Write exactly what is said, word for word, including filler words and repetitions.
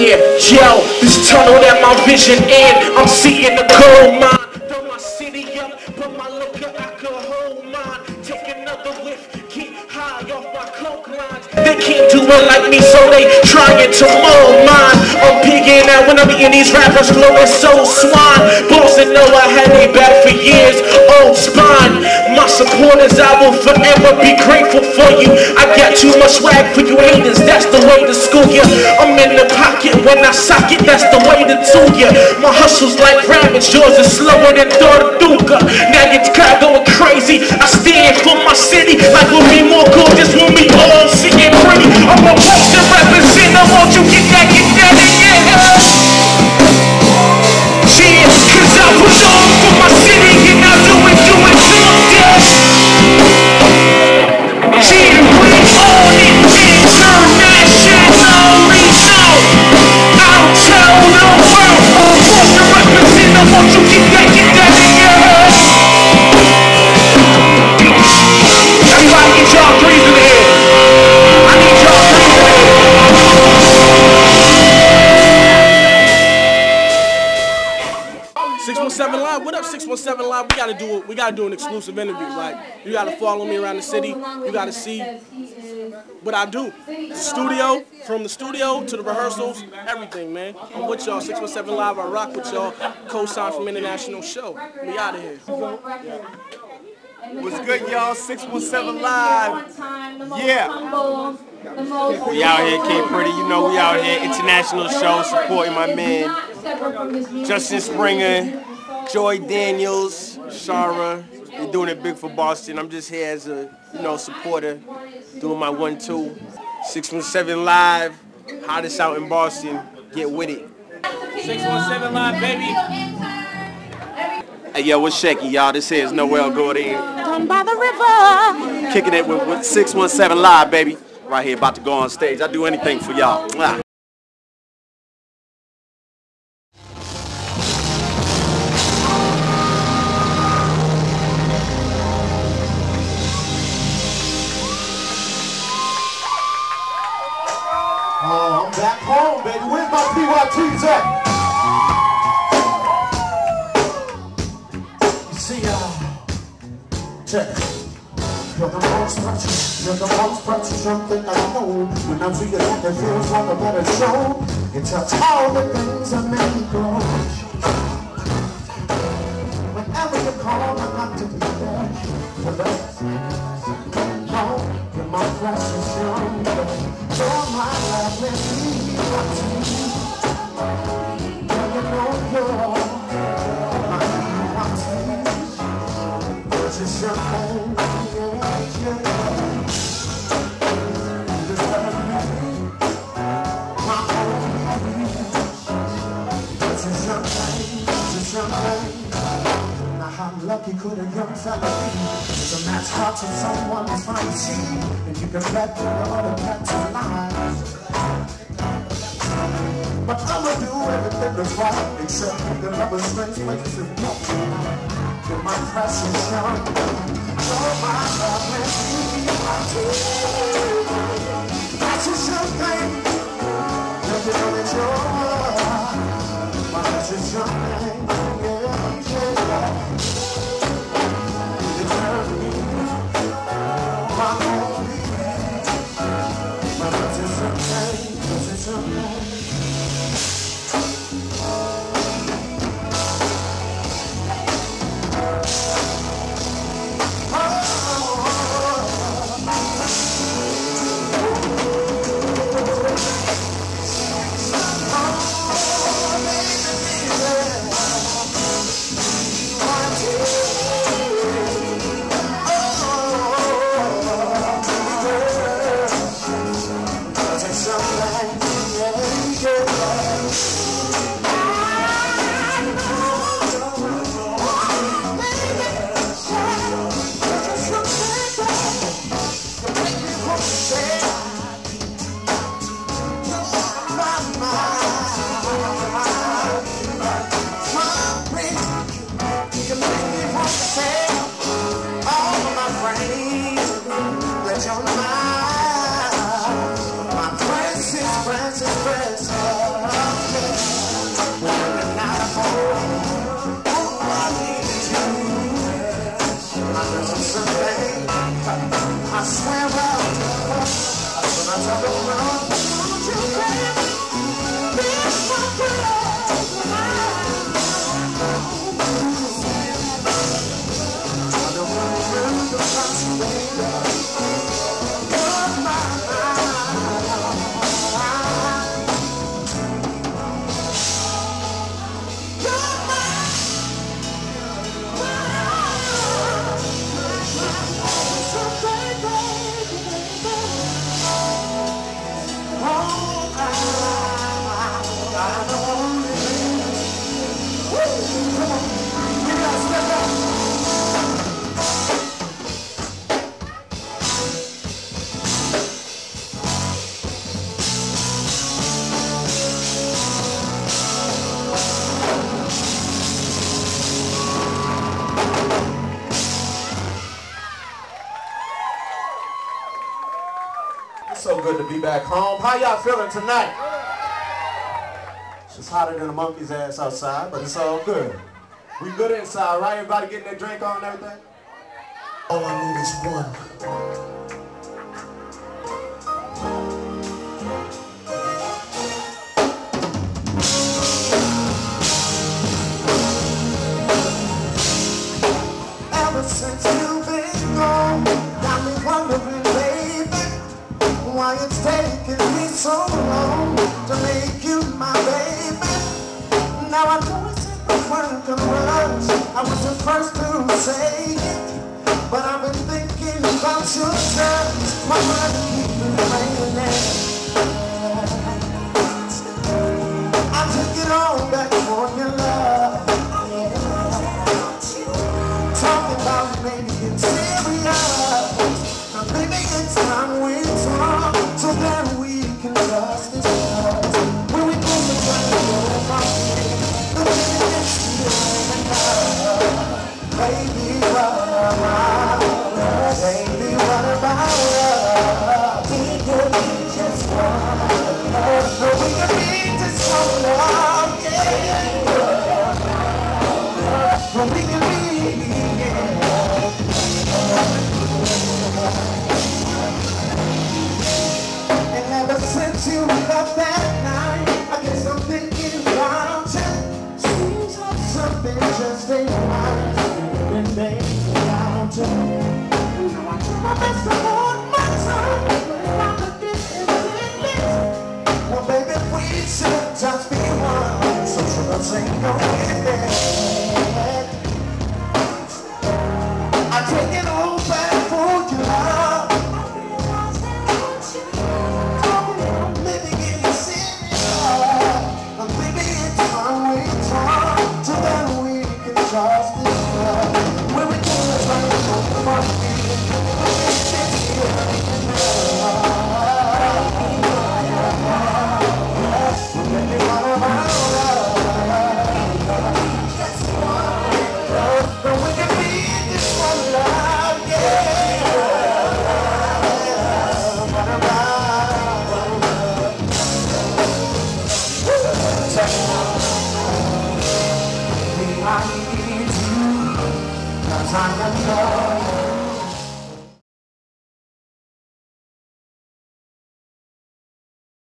Yeah, yo, this tunnel that my vision in, I'm seeing the gold mine. Throw my city up, but my liquor I could hold mine. Take another whiff, get high off my coke lines. They can't do it like me, so they trying to mold mine. I'm pigging out when I'm eating these rappers, glowing so swine. Boston know I had they back for years, old spine. My supporters, I will forever be grateful for you. I got too much swag for you haters, that's the way to school you. I'm in the pocket when I sock it, that's the way to do ya. My hustle's like rabbits, yours is slower than Tortuga. Now your crowd going crazy, I stand for my city. Like we'll be more gorgeous when we all sitting pretty. I'm a post and represent, I want you get that, get that in your head. Yeah, cause I put on for my city and I do it, do it till I'm dead. Yeah, we own it, internationally, no. I'll tell the world, post and represent, I want you get that, get that in your head. Everybody get y'all breathing in. I need y'all breathing in. six one seven Live, what up six one seven Live? We gotta do it. We gotta do an exclusive interview. Like, you gotta follow me around the city. You gotta see what I do. The studio, from the studio to the rehearsals, everything, man. I'm with y'all. six one seven Live, I rock with y'all. Co-sign from International Show. We out of here. What's good, y'all? six one seven Live. Yeah. We out here, Cape Pretty. You know, we out here. International Show, supporting my man Justin Springer, Joy Daniels, Shara. They're doing it big for Boston. I'm just here as a, you know, supporter, doing my one two. six one seven Live, hottest out in Boston. Get with it. six one seven Live, baby. Hey, yo, what's shaky, y'all? This here is Noel Gourdin. Down by the river. Kicking it with, with six one seven Live, baby. Right here, about to go on stage. I do anything for y'all. Mwah. Oh, I'm back home, baby. Where's my P Y Ts at? You see, uh, check it. You're the most precious, you're the most precious something I know. When I see you, it feels like a better show. You touch all the things that make me grow. Whenever you call, I got to be there. The best. No, you're my precious young girl. You're my lovely sweet. Girl, you know you're my sweet. Precious young girl. Now how lucky could a young fella be? It's a match hot to someone's fancy, and you can bet the other cats are lies. But I'ma do everything that's right, except the lover's strange places of milk. You're my precious young, you're my lovely sweet. Precious young thing, don't you know that you're my precious young thing? I swear I'll do it. When I tell the world, don't you care? This my world. I don't want to lose the possibility. You're mine. So good to be back home. How y'all feeling tonight? It's just hotter than a monkey's ass outside, but it's all good. We good inside, right? Everybody getting their drink on and everything? All I need is one. Ever since you've been gone, got me wondering, why it's taking me so long to make you my baby. Now I know it's in the work of rush. I was the first to say it, but I've been thinking about your touch. My mind keeps me playing it. I took it all back for your love. Talking about maybe getting serious. Now baby, it's time we talk, so that we can trust each other. When we go to find your mommy, the baby is feeling love. Baby, what about us? Baby, what about us? We could be just one love. No, we could be just one love, yeah. Well, we can be, yeah. And ever since you left that night, I guess I'm thinking about you. Seems like something just ain't right. Been thinking about you. Now I try my best to hold my tongue, but I'm looking in this. Well, baby, we should just be one. So should I say no in I take it all back for your love. Trust this love. When we do it right, we'll find but we can be this one love, yeah. I need you, 'cause I am yours.